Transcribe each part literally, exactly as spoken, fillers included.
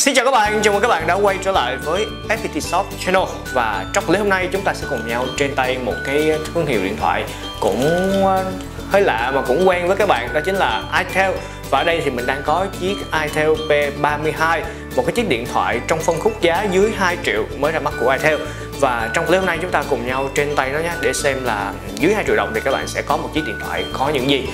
Xin chào các bạn, chào mừng các bạn đã quay trở lại với ép pê tê Shop Channel. Và trong clip hôm nay chúng ta sẽ cùng nhau trên tay một cái thương hiệu điện thoại cũng hơi lạ mà cũng quen với các bạn, đó chính là itel. Và ở đây thì mình đang có chiếc itel P ba mươi hai, một cái chiếc điện thoại trong phân khúc giá dưới hai triệu mới ra mắt của itel. Và trong clip hôm nay chúng ta cùng nhau trên tay nó nhé, để xem là dưới hai triệu đồng thì các bạn sẽ có một chiếc điện thoại có những gì.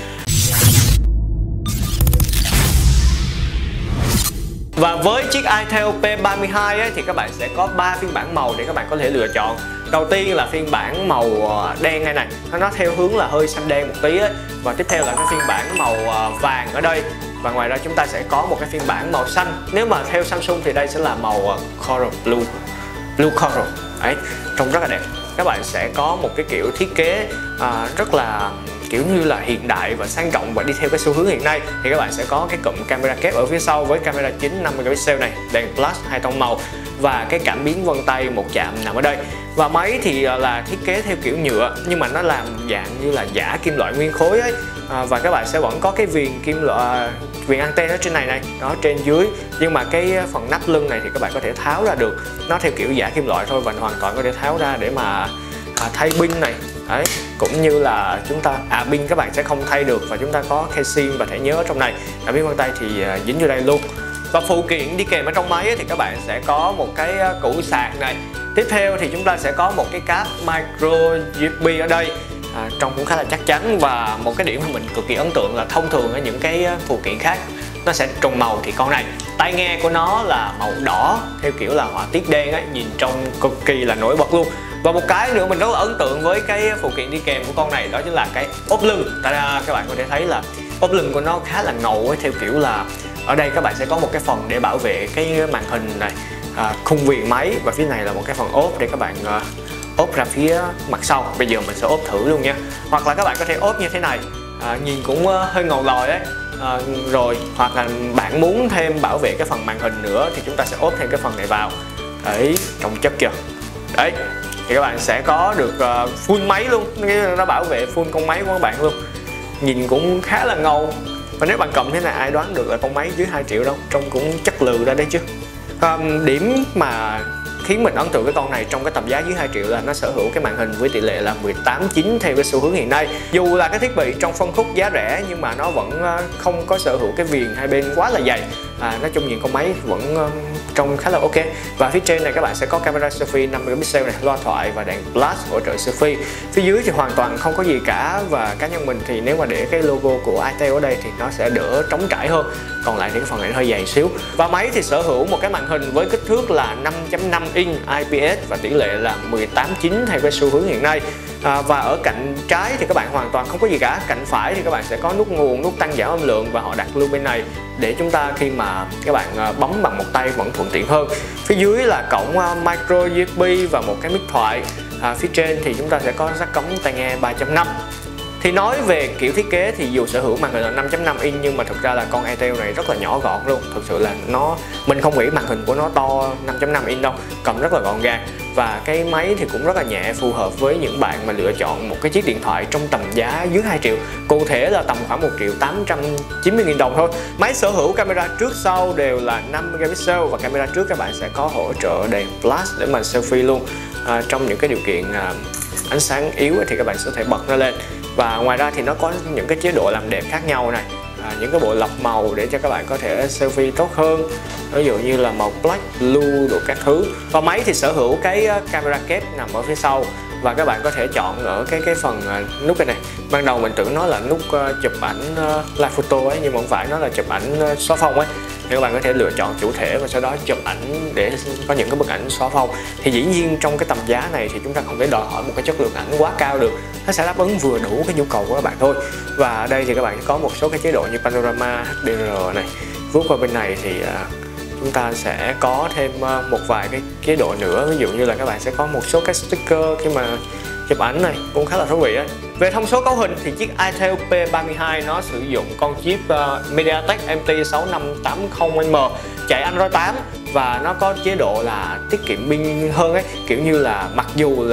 Và với chiếc itel P ba mươi hai ấy, thì các bạn sẽ có ba phiên bản màu để các bạn có thể lựa chọn. Đầu tiên là phiên bản màu đen này này, nó theo hướng là hơi xanh đen một tí ấy. Và tiếp theo là cái phiên bản màu vàng ở đây. Và ngoài ra chúng ta sẽ có một cái phiên bản màu xanh. Nếu mà theo Samsung thì đây sẽ là màu Coral Blue, Blue Coral. Đấy, trông rất là đẹp. Các bạn sẽ có một cái kiểu thiết kế à, rất là kiểu như là hiện đại và sang trọng, và đi theo cái xu hướng hiện nay thì các bạn sẽ có cái cụm camera kép ở phía sau với camera chính năm megapixel này, đèn flash hai tông màu và cái cảm biến vân tay một chạm nằm ở đây. Và máy thì là thiết kế theo kiểu nhựa nhưng mà nó làm dạng như là giả kim loại nguyên khối ấy. À, và các bạn sẽ vẫn có cái viền kim loại, viền anten ở trên này này, đó trên dưới, nhưng mà cái phần nắp lưng này thì các bạn có thể tháo ra được. Nó theo kiểu giả kim loại thôi và hoàn toàn có thể tháo ra để mà à, thay pin này. Đấy, cũng như là chúng ta à pin các bạn sẽ không thay được, và chúng ta có cái sim và thẻ nhớ ở trong này. Cảm biến vân tay thì uh, dính vô đây luôn. Và phụ kiện đi kèm ở trong máy ấy, thì các bạn sẽ có một cái uh, củ sạc này. Tiếp theo thì chúng ta sẽ có một cái cáp micro u ét bê ở đây, à, trông cũng khá là chắc chắn. Và một cái điểm mà mình cực kỳ ấn tượng là thông thường ở những cái uh, phụ kiện khác nó sẽ trùng màu, thì con này tai nghe của nó là màu đỏ theo kiểu là họa tiết đen ấy, nhìn trông cực kỳ là nổi bật luôn. Và một cái nữa mình rất là ấn tượng với cái phụ kiện đi kèm của con này, đó chính là cái ốp lưng. Ta-da, các bạn có thể thấy là ốp lưng của nó khá là ngầu ấy, theo kiểu là ở đây các bạn sẽ có một cái phần để bảo vệ cái màn hình này, à, khung viền máy, và phía này là một cái phần ốp để các bạn à, ốp ra phía mặt sau. Bây giờ mình sẽ ốp thử luôn nha. Hoặc là các bạn có thể ốp như thế này, à, nhìn cũng hơi ngầu lòi ấy. À, rồi hoặc là bạn muốn thêm bảo vệ cái phần màn hình nữa thì chúng ta sẽ ốp thêm cái phần này vào. Đấy, trông chất kìa. Đấy, thì các bạn sẽ có được uh, full máy luôn, nghĩa là nó bảo vệ full con máy của các bạn luôn. Nhìn cũng khá là ngầu. Và nếu bạn cầm thế này ai đoán được là con máy dưới hai triệu đâu, trông cũng chất lừ ra đấy chứ. um, Điểm mà khiến mình ấn tượng với con này trong cái tầm giá dưới hai triệu là nó sở hữu cái màn hình với tỷ lệ là mười tám chín theo cái xu hướng hiện nay. Dù là cái thiết bị trong phân khúc giá rẻ nhưng mà nó vẫn không có sở hữu cái viền hai bên quá là dày. À, nói chung nhìn con máy vẫn um, trông khá là ok. Và phía trên này các bạn sẽ có camera selfie năm megapixel này, loa thoại và đèn flash hỗ trợ selfie. Phía dưới thì hoàn toàn không có gì cả, và cá nhân mình thì nếu mà để cái logo của itel ở đây thì nó sẽ đỡ trống trải hơn. Còn lại thì cái phần này nó hơi dày xíu. Và máy thì sở hữu một cái màn hình với kích thước là năm chấm năm inch i pê ét và tỷ lệ là mười tám chín theo cái xu hướng hiện nay. À, và ở cạnh trái thì các bạn hoàn toàn không có gì cả. Cạnh phải thì các bạn sẽ có nút nguồn, nút tăng giảm âm lượng, và họ đặt luôn bên này để chúng ta khi mà các bạn bấm bằng một tay vẫn thuận tiện hơn. Phía dưới là cổng micro u ét bê và một cái mic thoại. À, phía trên thì chúng ta sẽ có jack cắm tai nghe ba chấm năm. Thì nói về kiểu thiết kế thì dù sở hữu màn hình là năm chấm năm inch nhưng mà thực ra là con itel này rất là nhỏ gọn luôn. Thực sự là nó mình không nghĩ màn hình của nó to năm chấm năm inch đâu, cầm rất là gọn gàng. Và cái máy thì cũng rất là nhẹ, phù hợp với những bạn mà lựa chọn một cái chiếc điện thoại trong tầm giá dưới hai triệu. Cụ thể là tầm khoảng một triệu tám trăm chín mươi nghìn đồng thôi. Máy sở hữu camera trước sau đều là năm megapixel, và camera trước các bạn sẽ có hỗ trợ đèn flash để mà selfie luôn. À, trong những cái điều kiện à, ánh sáng yếu thì các bạn sẽ có thể bật nó lên. Và ngoài ra thì nó có những cái chế độ làm đẹp khác nhau này, à, những cái bộ lọc màu để cho các bạn có thể selfie tốt hơn, ví dụ như là màu black, blue đồ các thứ. Và máy thì sở hữu cái camera kép nằm ở phía sau, và các bạn có thể chọn ở cái cái phần uh, nút này này. Ban đầu mình tưởng nó là nút uh, chụp ảnh uh, live photo ấy, nhưng mà không phải, nó là chụp ảnh uh, xóa phông ấy. Thì các bạn có thể lựa chọn chủ thể và sau đó chụp ảnh để có những cái bức ảnh xóa phông. Thì dĩ nhiên trong cái tầm giá này thì chúng ta không thể đòi hỏi một cái chất lượng ảnh quá cao được, nó sẽ đáp ứng vừa đủ cái nhu cầu của các bạn thôi. Và ở đây thì các bạn có một số cái chế độ như panorama, hát đê rờ này. Vuốt qua bên này thì uh, chúng ta sẽ có thêm một vài cái chế độ nữa, ví dụ như là các bạn sẽ có một số cái sticker khi mà chụp ảnh này, cũng khá là thú vị ấy. Về thông số cấu hình thì chiếc itel P ba mươi hai nó sử dụng con chip uh, MediaTek em tê sáu năm tám không M, chạy Android tám, và nó có chế độ là tiết kiệm pin hơn ấy, kiểu như là mặc dù là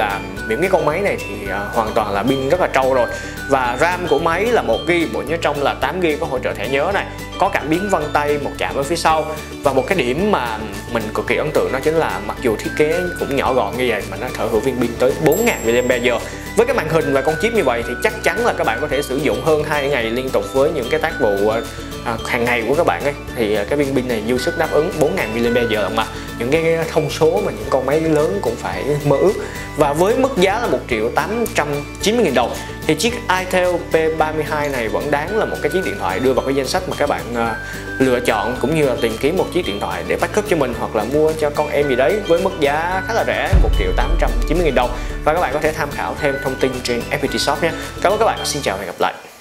những cái con máy này thì uh, hoàn toàn là pin rất là trâu rồi. Và RAM của máy là một gi ga bai, bộ nhớ trong là tám gi ga bai, có hỗ trợ thẻ nhớ này, có cảm biến vân tay, một chạm ở phía sau. Và một cái điểm mà mình cực kỳ ấn tượng đó chính là mặc dù thiết kế cũng nhỏ gọn như vậy mà nó sở hữu viên pin tới bốn nghìn mi li am pe giờ. Với cái màn hình và con chip như vậy thì chắc chắn là các bạn có thể sử dụng hơn hai ngày liên tục với những cái tác vụ à, hàng ngày của các bạn ấy. Thì cái viên pin này dư sức đáp ứng bốn nghìn mi li am pe giờ mà những cái thông số mà những con máy lớn cũng phải mơ ước. Và với mức giá là một triệu tám trăm chín mươi nghìn đồng thì chiếc itel P ba mươi hai này vẫn đáng là một cái chiếc điện thoại đưa vào cái danh sách mà các bạn uh, lựa chọn, cũng như là tìm kiếm một chiếc điện thoại để backup cho mình hoặc là mua cho con em gì đấy với mức giá khá là rẻ, một triệu tám trăm chín mươi nghìn đồng. Và các bạn có thể tham khảo thêm thông tin trên ép pê tê Shop nhé. Cảm ơn các bạn, xin chào và hẹn gặp lại.